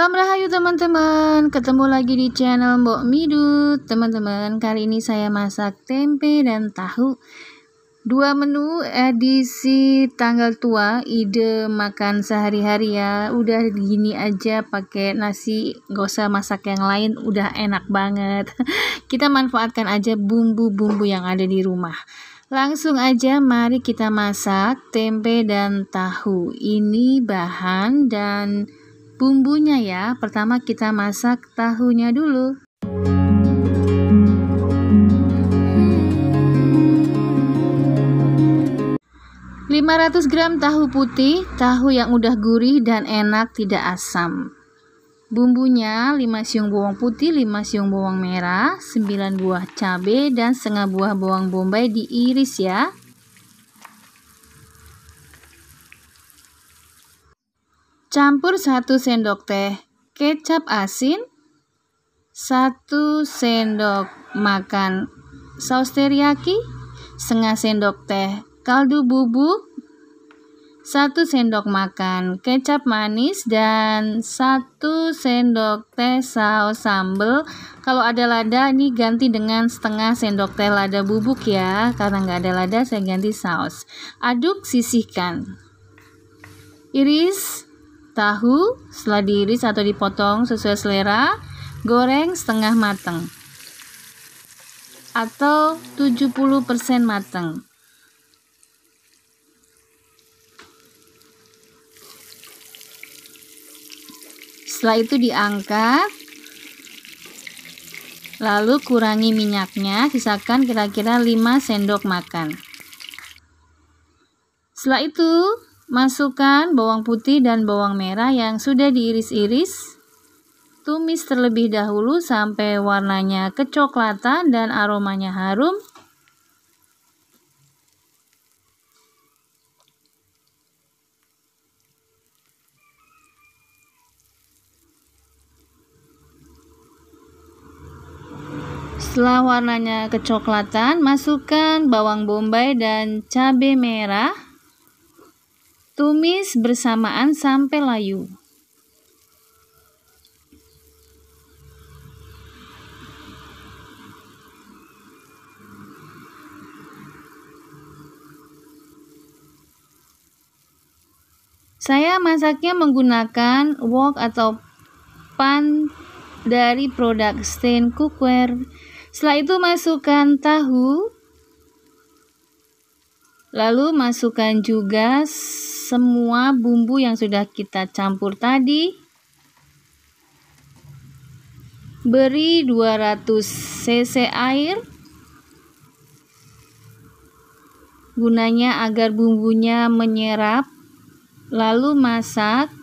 Salam rahayu teman-teman, ketemu lagi di channel Mbok Midut. Teman-teman, kali ini saya masak tempe dan tahu. Dua menu edisi tanggal tua, ide makan sehari-hari ya. Udah gini aja pakai nasi, gak usah masak yang lain, udah enak banget. Kita manfaatkan aja bumbu-bumbu yang ada di rumah. Langsung aja mari kita masak tempe dan tahu. Ini bahan dan bumbunya ya. Pertama kita masak tahunya dulu. Lima 500 gram tahu putih, tahu yang udah gurih dan enak, tidak asam. Bumbunya 5 siung bawang putih, 5 siung bawang merah, 9 buah cabai dan setengah buah bawang bombay diiris ya. Campur 1 sendok teh kecap asin, 1 sendok makan saus teriyaki, setengah sendok teh kaldu bubuk, 1 sendok makan kecap manis, dan 1 sendok teh saus sambal. Kalau ada lada ini ganti dengan setengah sendok teh lada bubuk ya, karena nggak ada lada saya ganti saus. Aduk, sisihkan. Iris tahu, setelah diiris atau dipotong sesuai selera, goreng setengah matang atau 70% matang. Setelah itu diangkat, lalu kurangi minyaknya, sisakan kira-kira 5 sendok makan. Setelah itu masukkan bawang putih dan bawang merah yang sudah diiris-iris. Tumis terlebih dahulu sampai warnanya kecoklatan dan aromanya harum. Setelah warnanya kecoklatan, masukkan bawang bombay dan cabai merah. Tumis bersamaan sampai layu. Saya masaknya menggunakan wok atau pan dari produk Stain Cookware. Setelah itu masukkan tahu, lalu masukkan juga semua bumbu yang sudah kita campur tadi. Beri 200 cc air, gunanya agar bumbunya menyerap. Lalu masak,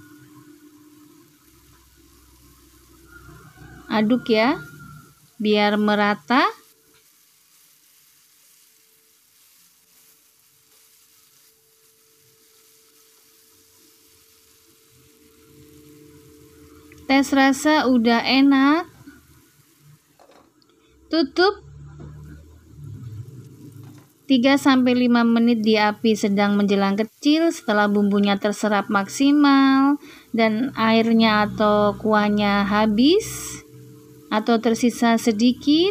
aduk ya, biar merata. Tes rasa udah enak. Tutup 3-5 menit di api sedang menjelang kecil. Setelah bumbunya terserap maksimal dan airnya atau kuahnya habis atau tersisa sedikit,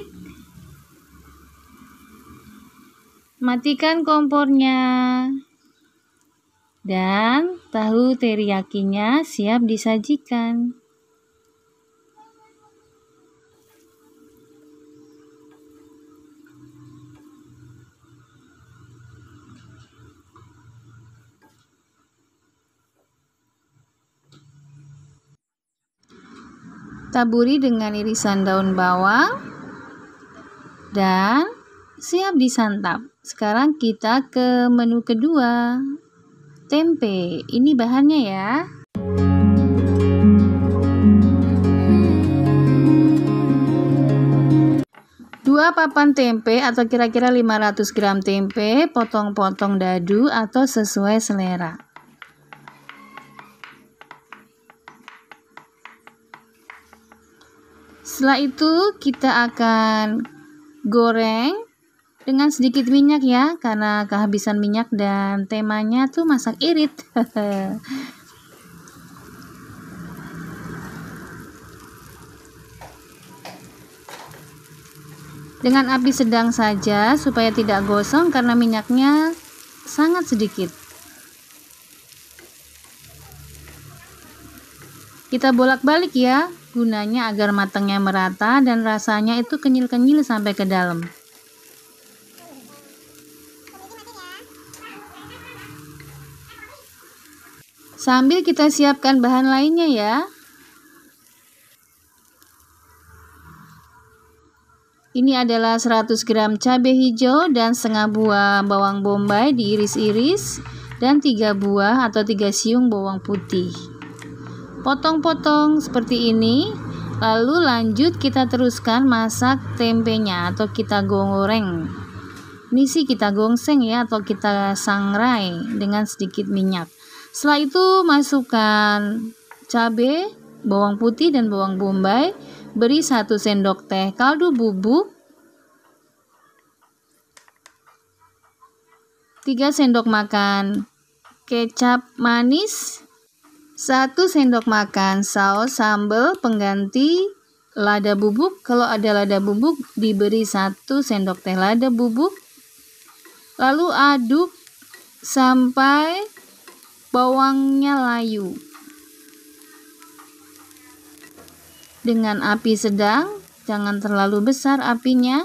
matikan kompornya dan tahu teriyakinya siap disajikan. Taburi dengan irisan daun bawang dan siap disantap. Sekarang kita ke menu kedua, tempe. Ini bahannya ya. Dua papan tempe atau kira-kira 500 gram tempe, potong-potong dadu atau sesuai selera. Setelah itu kita akan goreng dengan sedikit minyak ya, karena kehabisan minyak dan temanya tuh masak irit. Dengan api sedang saja supaya tidak gosong karena minyaknya sangat sedikit. Kita bolak-balik ya, gunanya agar matangnya merata dan rasanya itu kenyil-kenyil sampai ke dalam. Sambil kita siapkan bahan lainnya ya. Ini adalah 100 gram cabai hijau dan setengah buah bawang bombay diiris-iris dan 3 buah atau 3 siung bawang putih. Potong-potong seperti ini. Lalu lanjut kita teruskan masak tempenya atau kita goreng. Ini sih kita gongseng ya atau kita sangrai dengan sedikit minyak. Setelah itu masukkan cabai, bawang putih dan bawang bombay. Beri 1 sendok teh kaldu bubuk, 3 sendok makan kecap manis, 1 sendok makan saus sambal pengganti lada bubuk. Kalau ada lada bubuk diberi 1 sendok teh lada bubuk. Lalu aduk sampai bawangnya layu. Dengan api sedang, jangan terlalu besar apinya.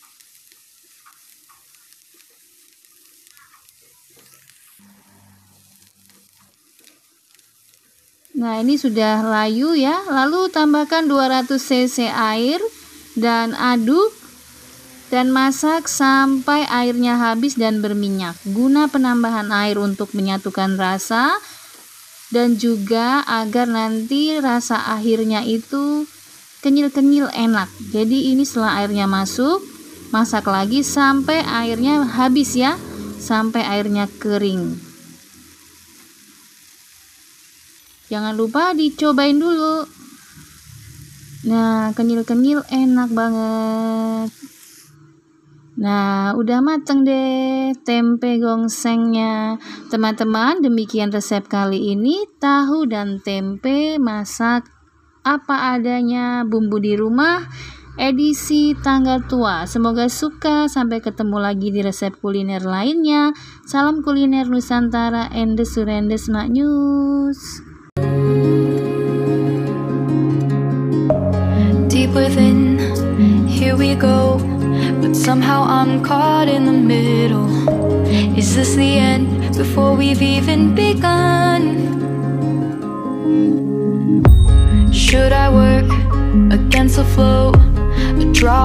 Nah, ini sudah layu ya. Lalu tambahkan 200 cc air dan aduk dan masak sampai airnya habis dan berminyak. Guna penambahan air untuk menyatukan rasa dan juga agar nanti rasa akhirnya itu kenyil-kenyil enak. Jadi ini setelah airnya masuk, masak lagi sampai airnya habis ya, sampai airnya kering. Jangan lupa dicobain dulu. Nah, kenyil-kenyil enak banget. Nah, udah mateng deh tempe gongsengnya. Teman-teman, demikian resep kali ini. Tahu dan tempe masak apa adanya, bumbu di rumah, edisi tanggal tua. Semoga suka. Sampai ketemu lagi di resep kuliner lainnya. Salam kuliner Nusantara, Endes Surendes Mak News. Deep within, here we go, but somehow I'm caught in the middle. Is this the end before we've even begun? Should I work against the flow, a drop